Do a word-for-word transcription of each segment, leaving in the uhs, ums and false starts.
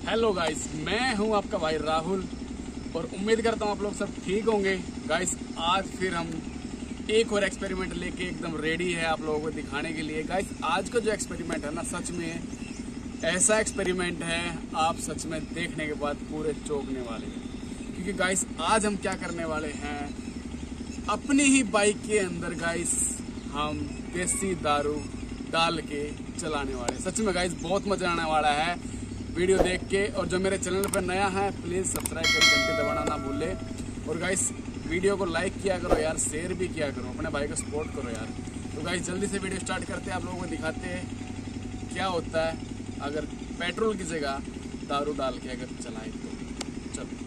Hello guys, मैं हूं आपका भाई राहुल और उम्मीद करता हूं आप लोग सब ठीक होंगे। गाइस आज फिर हम एक और एक्सपेरिमेंट लेके एकदम रेडी है आप लोगों को दिखाने के लिए। गाइस आज का जो एक्सपेरिमेंट है ना, सच में ऐसा एक्सपेरिमेंट है आप सच में देखने के बाद पूरे चौंकने वाले हैं। क्योंकि गाइस आज हम क्या करने वाले हैं, अपनी ही बाइक के अंदर गाइस हम देसी दारू डाल के चलाने वाले। सच में गाइस बहुत मजा आने वाला है वीडियो देख के। और जो मेरे चैनल पर नया है प्लीज़ सब्सक्राइब करके घंटे दबाना ना भूले। और गाइस वीडियो को लाइक किया करो यार, शेयर भी किया करो, अपने भाई को सपोर्ट करो यार। तो गाइस जल्दी से वीडियो स्टार्ट करते हैं, आप लोगों को दिखाते हैं क्या होता है अगर पेट्रोल की जगह दारू डाल के अगर चलाए तो। चलो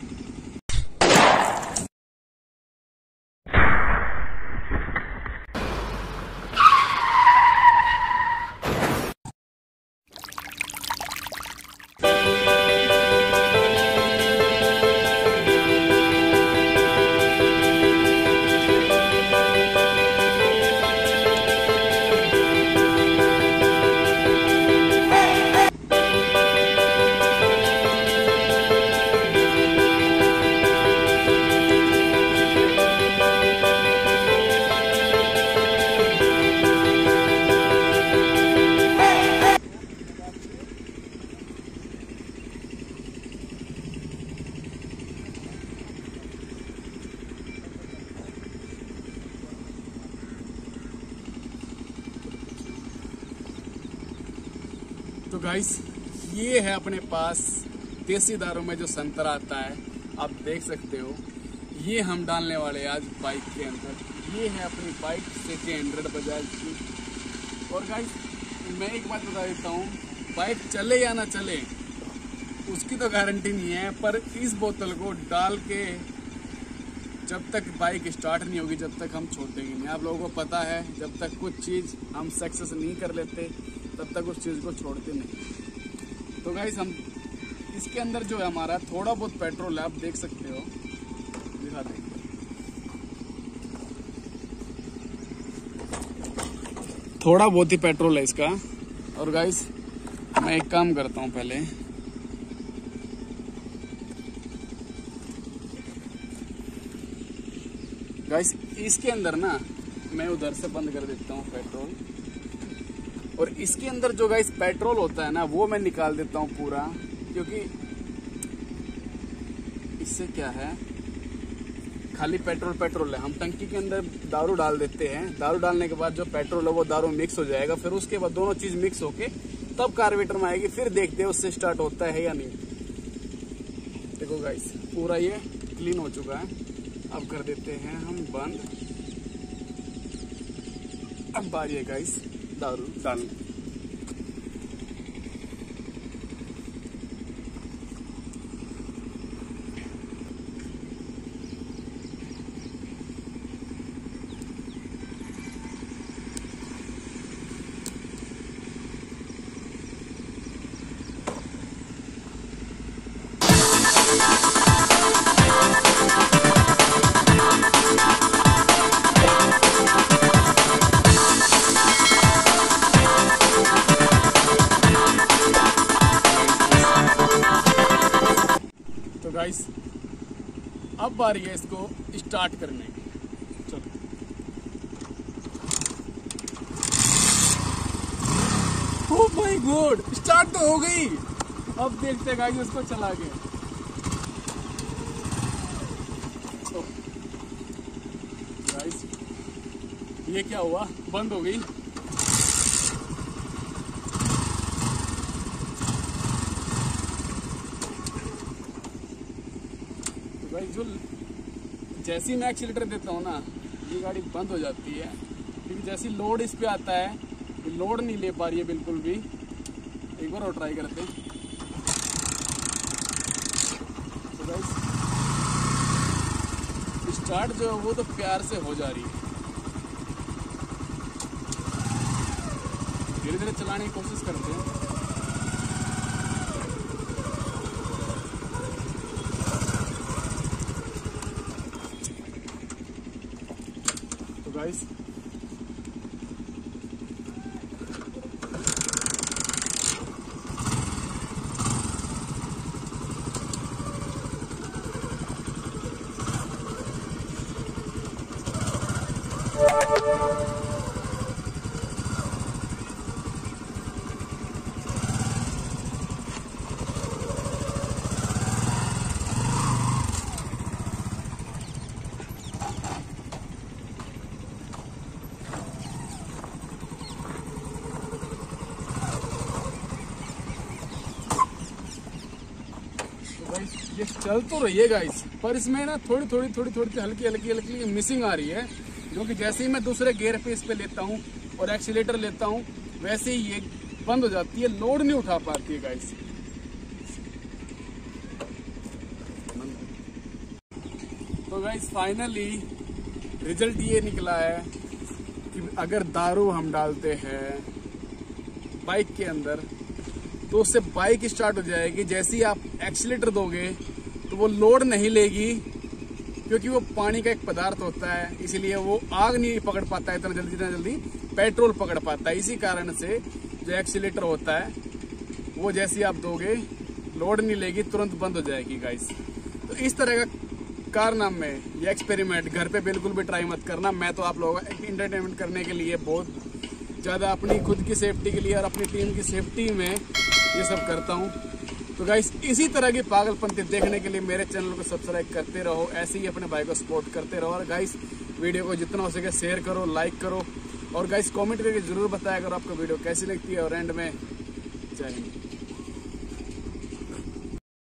तो गाइस ये है अपने पास देसी दारू में जो संतरा आता है, आप देख सकते हो। ये हम डालने वाले हैं आज बाइक के अंदर। ये है अपनी बाइक सिटी हंड्रेड बजाज की। और गाइस मैं एक बात बता देता हूँ, बाइक चले या ना चले उसकी तो गारंटी नहीं है, पर इस बोतल को डाल के जब तक बाइक स्टार्ट नहीं होगी जब तक हम छोड़ेंगे नहीं। आप लोगों को पता है जब तक कुछ चीज़ हम सक्सेस नहीं कर लेते तब तक उस चीज़ को छोड़ते नहीं। तो गाइस हम इसके अंदर जो है हमारा थोड़ा बहुत पेट्रोल है, आप देख सकते हो, दिखा दें। थोड़ा बहुत ही पेट्रोल है इसका। और गाइस मैं एक काम करता हूँ, पहले गाइस इसके अंदर ना मैं उधर से बंद कर देता हूँ पेट्रोल, और इसके अंदर जो गाइस पेट्रोल होता है ना वो मैं निकाल देता हूँ पूरा। क्योंकि इससे क्या है, खाली पेट्रोल पेट्रोल है, हम टंकी के अंदर दारू डाल देते हैं। दारू डालने के बाद जो पेट्रोल है वो दारू मिक्स हो जाएगा, फिर उसके बाद दोनों चीज मिक्स होके तब कार्बोरेटर में आएगी, फिर देखते हैं उससे स्टार्ट होता है या नहीं। देखो गाइस पूरा ये क्लीन हो चुका है। अब कर देते हैं हम बंद। अब बारी है गाइस दारू डालने। तो गाइस अब बारी है इसको स्टार्ट करने की। चलो ओह माय गॉड, स्टार्ट तो हो गई। अब देखते हैं गाइस इसको चला के। तो गाइस ये क्या हुआ, बंद हो गई। भाई जो जैसे ही मैं एक्सीलेटर देता हूँ ना ये गाड़ी बंद हो जाती है, क्योंकि जैसी लोड इस पे आता है ये लोड नहीं ले पा रही है बिल्कुल भी। एक बार और ट्राई करते हैं। तो गाइस स्टार्ट जो है वो तो प्यार से हो जा रही है। धीरे धीरे चलाने की कोशिश करते हैं। तो गाइस ये चल तो रही है गाइस, पर इसमें ना थोड़ी थोड़ी थोड़ी थोड़ी हल्की हल्की हल्की मिसिंग आ रही है, क्योंकि जैसे ही मैं दूसरे गियर पे इस पे लेता हूँ और एक्सीलेटर लेता हूँ वैसे ही ये बंद हो जाती है, लोड नहीं उठा पाती है गाइस। तो गाइस फाइनली रिजल्ट ये निकला है कि अगर दारू हम डालते हैं बाइक के अंदर तो उससे बाइक स्टार्ट हो जाएगी, जैसे ही आप एक्सीलेटर दोगे तो वो लोड नहीं लेगी, क्योंकि वो पानी का एक पदार्थ होता है, इसीलिए वो आग नहीं पकड़ पाता है इतना जल्दी जितना जल्दी पेट्रोल पकड़ पाता है। इसी कारण से जो एक्सीलेटर होता है वो जैसे ही आप दोगे लोड नहीं लेगी, तुरंत बंद हो जाएगी गाइस। तो इस तरह का कारनामे में ये एक्सपेरिमेंट घर पे बिल्कुल भी ट्राई मत करना। मैं तो आप लोगों को इंटरटेनमेंट करने के लिए, बहुत ज़्यादा अपनी खुद की सेफ्टी के लिए और अपनी टीम की सेफ्टी में ये सब करता हूँ। तो गाइस इसी तरह की पागलपंती देखने के लिए मेरे चैनल को सब्सक्राइब करते रहो, ऐसे ही अपने भाई को सपोर्ट करते रहो। और गाइस वीडियो को जितना हो सके शेयर करो, लाइक करो, और गाइस कमेंट करके जरूर बताया करो आपको वीडियो कैसी लगती है। और एंड में जय हिंद।